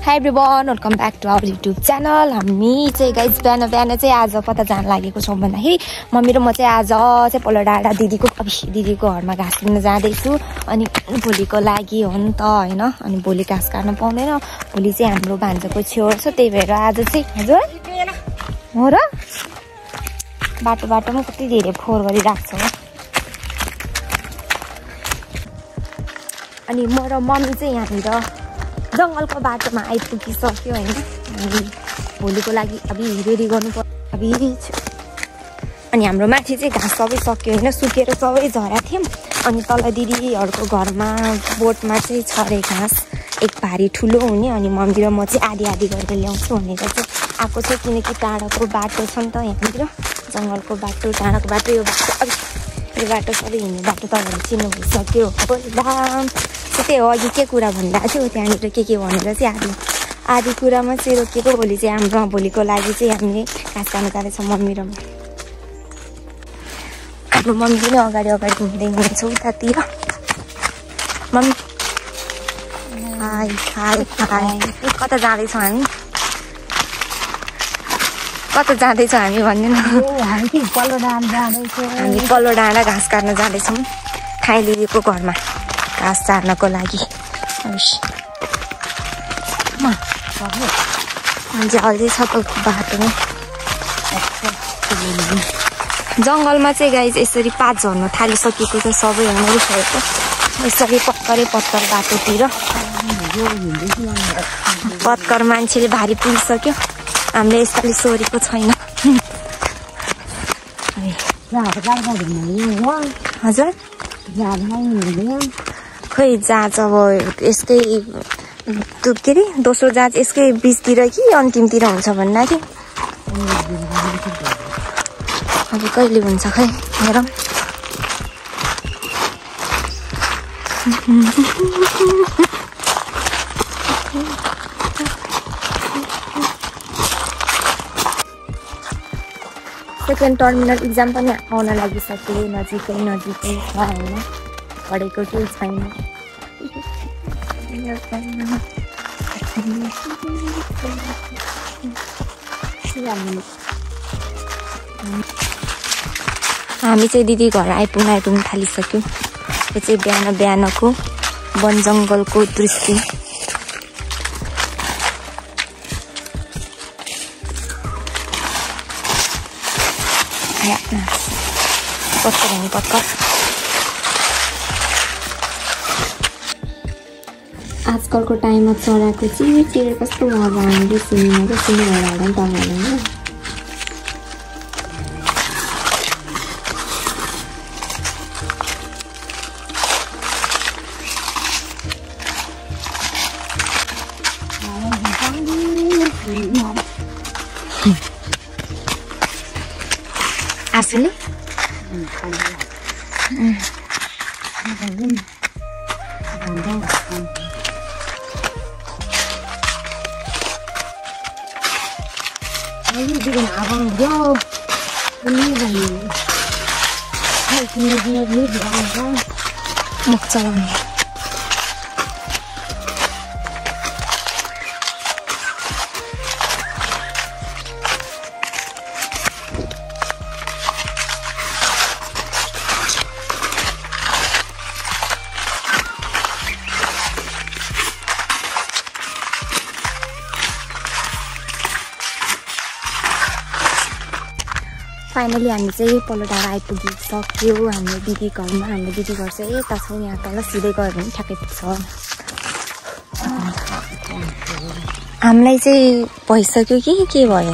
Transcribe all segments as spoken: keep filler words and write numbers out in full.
Hi everyone, welcome back to our YouTube channel. हामी चाहिँ guys बिहान बिहान चाहिँ आज कता जान लागेको छौं भन्दाखेरि मम्मी र म चाहिँ आज चाहिँ पल्लो डाँडा दिदीको अभी दिदीको घरमा घाँस लिन जाँदैछु अनि भोलिको लागि हो नि त हैन अनि भोलि घाँस काट्न पाउँदैन भोलि चाहिँ हाम्रो भान्जाको छेउ छ त्यही भएर आज चाहिँ हजुर हो र बाटो बाटोमा कति धेरै फोहोर गरिराख्छ अनि म र मम्मी चाहिँ यहाँनिर जंगलको बाटोमा आइपुगिसक्यो हैन अनि भोलिको लागि अभी रेडी गर्नु पर्छ अभी अनि हाम्रो माथि चाहिँ घाँस सबै सक्यो हैन सुकेर सबै झरा थियौं अनि तल दिदीहरुको घरमा बोटमा चाहिँ छरे घाँस एक भारी ठुलो हुने अनि मम्मी र म चाहिँ आधी आधी गरेर ल्याउँछु भनेर चाहिँ आको चाहिँ किनकि टाढाको बाटो छ नि त यहाँनिर जंगलको बाटो टाढाको बाटो यो बाटो अभी यो बाटो सबै हिँड्ने बाटो तपाईहरुले चिन्नु भइसक्यो होला त्यही हो अघि के कुरा भन्दा थियो त्यहाँनिर के के भनेर चाहिँ आधी आधी कुरामा चाहिँ रोकेको भोलि चाहिँ हाम्रो भोलिको लागि चाहिँ हामीले घाँस काट्न जाँदैछौँ मम्मी र म हाम्रो मम्मी पनि अगाडि अगाडि घुम्दै हुनुहुन्छ उतातिर मम्मी हाई हाई हाई कता जाँदैछौँ हामी कता जाँदैछौँ हामी भन्नु न हामी पल्लो डाँडा जाँदैछौँ हामी पल्लो डाँडा घाँस काट्न जाँदैछौँ खाइलिएको घरमा घाँस चार्नको लागि मान्छे अझै छ त बाटोमा जङ्गलमा चाहिँ गाई यसरी पात झर्न थालिसकेको छ सबै हुँदैसकेको यसरी पत्करै पत्कर बाटोतिर पत्कर मान्छेले भारी पुगिसक्यो हामीले यसपालि सोरेको छैन हजुर खोइ जाँच अब यसकै के अरे दोस्रो जाँच यसकै बिचतिर कि अन्तिमतिर हुन्छ भन्दा थियो अब कहिले हुन्छ खै हेरौँ सेकेन्ड टर्मिनल इक्जाम पनि आउन लागिसक्यो नजिकै नजिकै छ होइन पढेको केही छैन हामी चाहिँ दिदी घर आइपुग्न आइपुग्न थालिसक्यौँ यो चाहिँ बिहान बिहानको वन जङ्गलको दृश्य पत्कर हुनु पत्कर आजकलको टाइममा चराको चिर चिर कस्तो अब हामीले सुनिन क्या सुन्नु भएर होला नि तपाईँहरूले आफूले मुख चलाउने फाइनली हामी चाहिँ पल्लो डाँडा आइपुगिसक्यो हाम्रो दिदी घरमा हाम्रो दिदी घर चाहिँ यता छ यहाँ तल सिधै गयो भने ठ्याक्कै पुग्छ हामीलाई चाहिँ भइसक्यो कि के भयो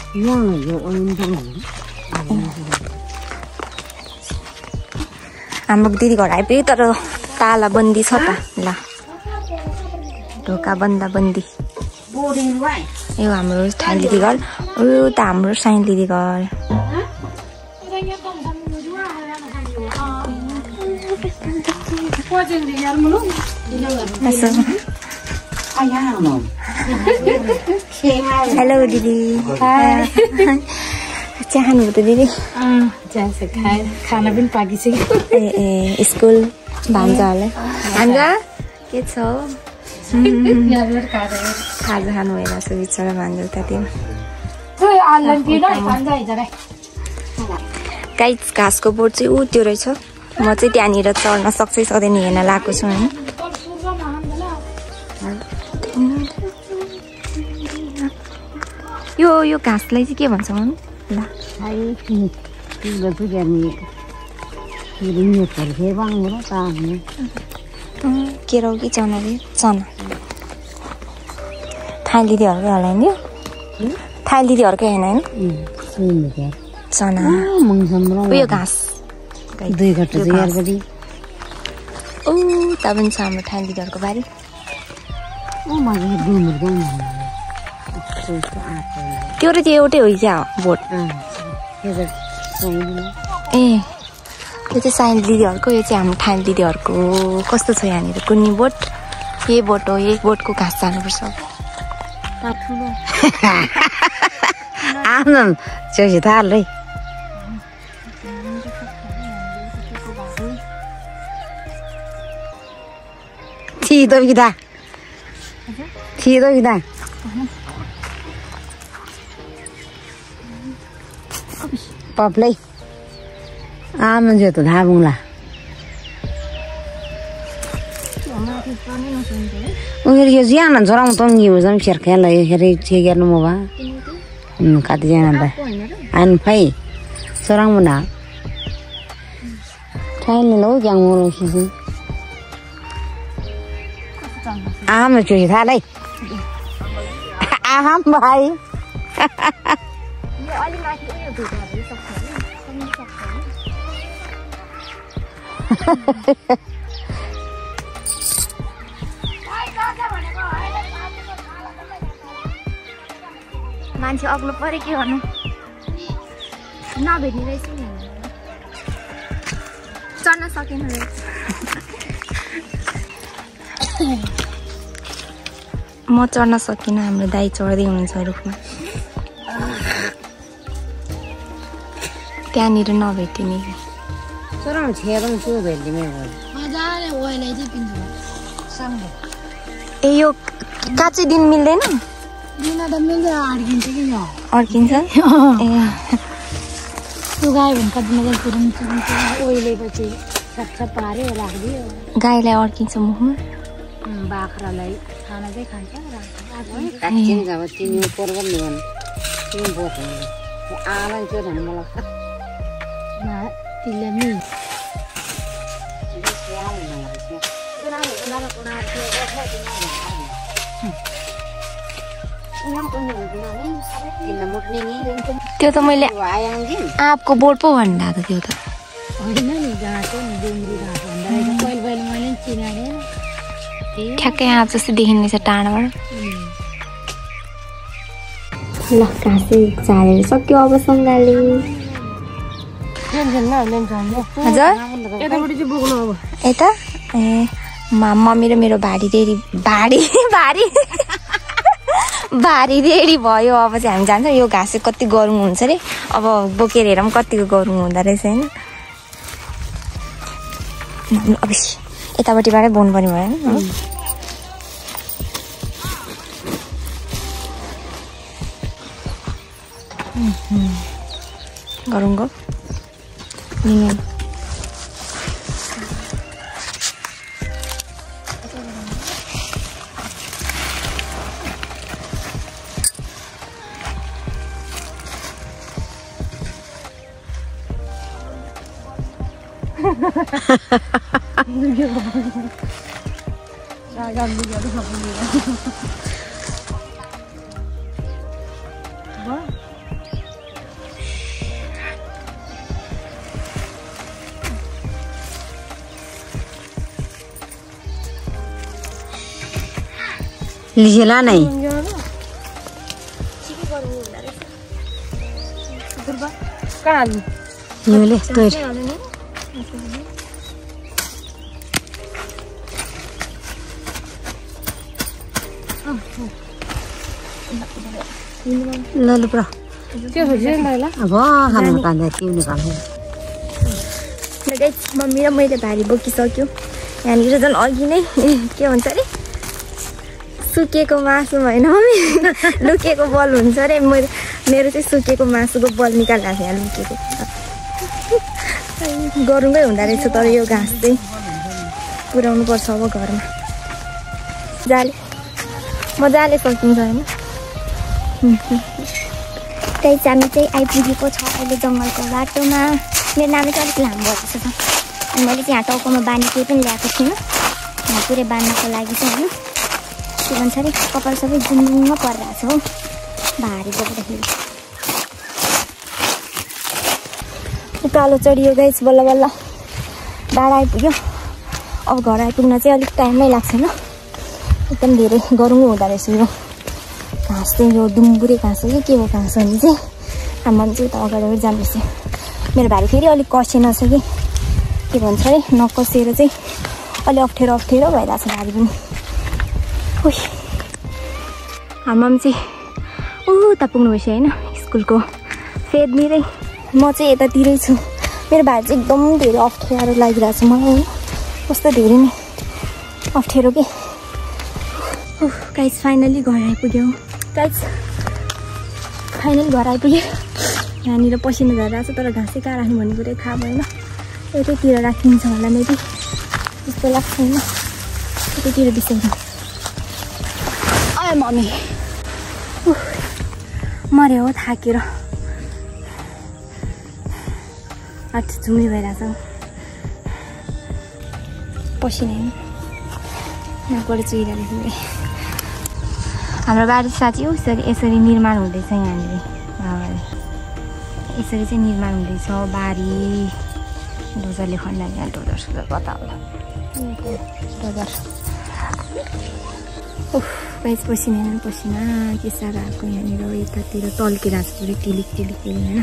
हाम्रो दिदी घर आइपुग्यो तर ताला बन्दी छ त ल ढोका बन्दा बन्दी यो हाम्रो साइन दिदी घर यो त हाम्रो साइन दिदी घर हेलो दिदी चाहनु हो त दिदी खाना पनि पाकिसक्यो ए ए स्कुल भान्जाहरूलाई भान्जा के छ खाजा खानु भएन सो बिचरा भान्जो त त्यो गाइस घाँसको बोट चाहिँ ऊ त्यो रहेछ म चाहिँ त्यहाँनिर चढ्न सक्छ सक्दैन हेर्न लगाएको छु होइन यो यो घाँसलाई चाहिँ के भन्छ मन केराउ कि चना रे चना थाई दिदीहरूकै होला नि थाई दिदीहरूकै होइन होइन चना उयो घाँस दुई घट्टा चाहिँ ओ त पनि छ हाम्रो थाई दिदीहरूको बारी त्यो र त्यो एउटै हो क्या बोट ए यो चाहिँ साइन्स दिदीहरूको यो चाहिँ हाम्रो ठान दिदीहरूको कस्तो छ यहाँनिर कुन्नी बोट यही बोट हो यही बोटको घाँस जानुपर्छ आनन्द चौसी थाल्दै छिटो बिदा छिटो बिदा पप्लै आमा जो त धाबुङला उनीहरू यो ज्यान झराउँ तङ्गी हो झन् खेर खेल हेरे के गर्नु म भा कतिजना त आइन फाइ चराउँ न ठाइल लो ग्याङ मोलो खिसु आमा चोइ थालै आहाम भाइ मान्छे अग्लो परे के गर्नु नभेट्ने रहेछ नि चढ्न सकेन रहेछ म चढ्न सकिनँ हाम्रो दाइ चढ्दै हुनुहुन्छ रुखमा त्यहाँनिर नभेटिने चराउँ छेरौँ छु भेट्ने ए यो काँचै दिन मिल्दैन दिन त मिल्छ अड्किन्छ कि अड्किन्छ ए गाई भने कति मजा पुरुन्छ ओइलेपछि छप पार्यो राखिदियो गाईलाई अड्किन्छ मुखमा बाख्रालाई खाना चाहिँ खान्छ काटिन्छ अब तिमी पर्व नि भन् तिमी बोट आलाई चाहिँ भन्नु मलाई त्यसले नि त्यो त मैले आँपको बोट पो भन्दा त त्यो त होइन नि घाँसो नि डुङ्ग्री घाँस भन्दा रहेछ पहिले पहिले मैले पनि चिनाएँ ठ्याक्कै आँप जस्तो देखिने छ टाढाबाट ल घाँसै चालेर सक्यो अब सँगाले हजुर यता ए मम्मी र मेरो भारी रेडी भारी भारी भारी रेडी भयो अब चाहिँ हामी जान्छौँ यो घाँस चाहिँ कति गरौँ हुन्छ अरे अब बोकेर हेरौँ कतिको गरौँ हुँदो रहेछ होइन अब यतापट्टिबाटै बोल्नु पर्ने भयो होइन गरौँ गो लिजेला नै योले तोर ल ल ब्रो त्यो हो जे लैला अब खानु कान्दा किउने काम हो मम्मी र मैले भारी बोकिसक्यो यहाँनिर झन् अघि नै के भन्छ अरे सुकेको मासु होइन मम्मी लुकेको बल हुन्छ अरे मेरो मेरो चाहिँ सुकेको मासुको बल निकालिरहेको यहाँ लुकेको गरुङै हुँदो रहेछ तर यो घाँस चाहिँ पुर्याउनु पर्छ अब घरमा जाले मजाले सकिन्छ होइन त्यही चाहिँ हामी चाहिँ आइपुगेको छ अहिले जङ्गलको बाटोमा मेरो नाम चाहिँ अलिक लामो भएछ त अनि मैले चाहिँ यहाँ टाउकोमा बानी केही पनि ल्याएको छुइनँ यहाँ पुरै बाँध्नको लागि चाहिँ होइन के भन्छ अरे कपाल सबै जुङ्ग परिरहेको छ हो भारी बोक्दाखेरि उकालो चढियो गाइस बल्ल बल्ल डाँडा आइपुग्यो अब घर आइपुग्न चाहिँ अलिक टाइमै लाग्छ होइन एकदम धेरै गरौँ हुँदो रहेछ यो घाँस चाहिँ यो डुम्बुरे घाँस हो कि के हो घाँस भने चाहिँ हाम्रो चाहिँ उता अगाडि जानुपर्छ मेरो भाइ फेरि अलिक कसेन छ कि के भन्छ अरे नकसेर चाहिँ अलि अप्ठ्यारो अप्ठ्यारो भइरहेको छ भारी पनि ओइ हाम्रो चाहिँ ऊ उता पुग्नु भएछ होइन स्कुलको फेदनिरै म चाहिँ यतातिरै छु मेरो भाइ चाहिँ एकदम धेरै अप्ठ्यारो लागिरहेको छ मलाई होइन कस्तो धेरै नै अप्ठ्यारो के गाइस फाइनली घर आइपुग्यो गाइस फाइनली घर आइपुग्यो यहाँनिर पसिना झरिरहेको छ तर घाँसै कहाँ राख्नु भन्ने कुरै थाहा भएन यतैतिर राखिन्छ होला मेबी त्यस्तो लाग्छ होइन यतैतिर बिसाइदिउँ अँ मम्मी मऱ्यो हो थाकेर हात झुम्री भइरहेछ पसिना होइन यहाँबाट चुहिरहेको थियो हाम्रो बारी साँच्ची हो यसरी यसरी निर्माण हुँदैछ यहाँनिर यसरी चाहिँ निर्माण हुँदैछ बारी डोजरले खन्दा यहाँ डोजर सुजर कता होला डोजर उफ गाइस पसिना होइन पसिना के साह्रो आएको यहाँनिर यतातिर टल्किरहेको छ पुरै टिलिक टिलिक टिलिक होइन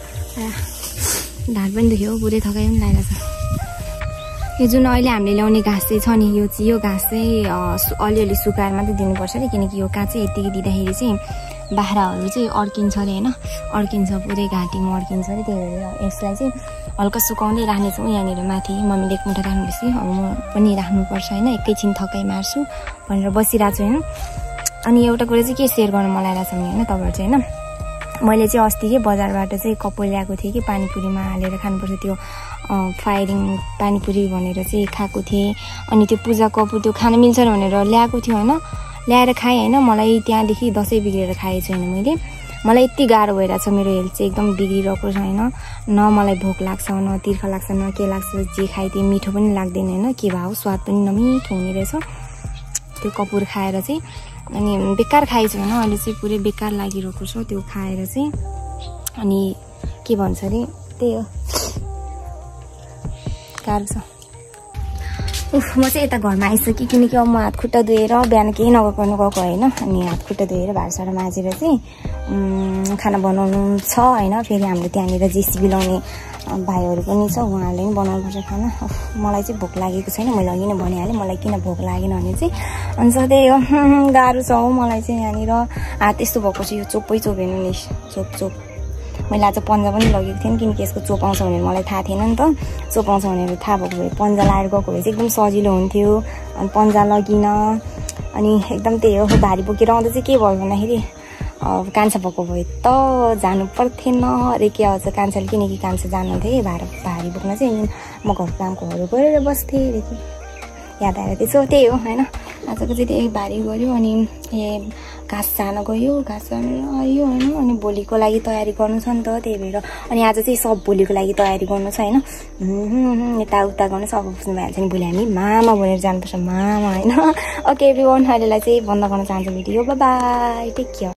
ढाड पनि दुख्यो पुरै थकाइ पनि लागिरहेको छ यो जुन अहिले हामीले ल्याउने घाँस चाहिँ छ नि यो चाहिँ यो घाँस चाहिँ अलिअलि सुकाएर मात्रै दिनुपर्छ अरे किनकि यो काँचै यत्तिकै दिँदाखेरि चाहिँ बाख्राहरू चाहिँ अड्किन्छ अरे होइन अड्किन्छ पुरै घाँटीमा अड्किन्छ अरे त्यही भएर यसलाई चाहिँ हल्का सुकाउँदै राख्नेछौँ यहाँनिर माथि मम्मीले एक मुठा राख्नुपर्छ अब म पनि राख्नुपर्छ होइन एकैछिन थकाइ मार्छु भनेर बसिरहेको छु होइन अनि एउटा कुरा चाहिँ के सेयर गर्नु मलाई लाग्छ भने होइन तपाईँहरू चाहिँ होइन मैले चाहिँ अस्ति के बजारबाट चाहिँ कपो ल्याएको थिएँ कि पानीपुरीमा हालेर खानुपर्छ त्यो फायरिङ पानीपुरी भनेर चाहिँ खाएको थिएँ अनि त्यो पूजा कपुर त्यो खान मिल्छ भनेर ल्याएको थियो होइन ल्याएर खाएँ होइन मलाई त्यहाँदेखि दसैँ बिग्रेर खाएछु होइन मैले मलाई यति गाह्रो भइरहेछ मेरो हेल्थ चाहिँ एकदम बिग्रिरहेको छ होइन न मलाई भोक लाग्छ न तिर्खा लाग्छ न के लाग्छ जे खाइदिएँ मिठो पनि लाग्दैन होइन के भयो स्वाद पनि नमिठो हुने रहेछ त्यो कपुर खाएर चाहिँ अनि बेकार खाएछु होइन अहिले चाहिँ पुरै बेकार लागिरहेको छ त्यो खाएर चाहिँ अनि के भन्छ अरे त्यही हो गाह्रो छ उफ म चाहिँ यता घरमा आइसकेँ किनकि अब म हात खुट्टा धोएर बिहान केही नगर्नु गएको होइन अनि हात खुट्टा धोएर भाँडासाँडा माझेर चाहिँ खाना बनाउनु छ होइन फेरि हाम्रो त्यहाँनिर जेसिबी लाउने भाइहरू पनि छ उहाँहरूले पनि बनाउनुपर्छ खाना मलाई चाहिँ भोक लागेको छैन मैले अघि नै भनिहालेँ मलाई किन भोक लागेन भने चाहिँ अनि सधैँ यो गाह्रो छ हो मलाई चाहिँ यहाँनिर हात यस्तो भएको छ यो चोपै चोप हेर्नु नि चोप चोप मैले आज पन्जा पनि लगेको थिएँ किनकि यसको चोप आउँछ भनेर मलाई थाहा थिएन नि त चोप आउँछ भनेर थाहा भएको भए पन्जा लगाएर गएको भए चाहिँ एकदम सजिलो हुन्थ्यो अनि पन्जा लगिनँ अनि एकदम त्यही हो भारी बोकेर आउँदा चाहिँ के भयो भन्दाखेरि कान्छा भएको भए त जानु पर्थेन अरे के आउँछ कान्छाले किनकि कान्छा जानुहुन्थ्यो भार भारी बोक्न चाहिँ म घर कामकोहरू गरेर बस्थेँ अरे कि याद आएर त्यसो त्यही हो होइन आजको चाहिँ त्यही भारी गऱ्यो अनि ए घाँस जान गयो घाँस जानु आयो होइन अनि भोलिको लागि तयारी गर्नु छ नि त त्यही भएर अनि आज चाहिँ सब भोलिको लागि तयारी गर्नु छ होइन यताउता गर्नु सब बुझ्नु भइहाल्छ नि भोलि हामी मामा भनेर जानुपर्छ मामा होइन ओके एभ्रिवान अहिलेलाई चाहिँ बन्द गर्न चाहन्छु video bye bye take care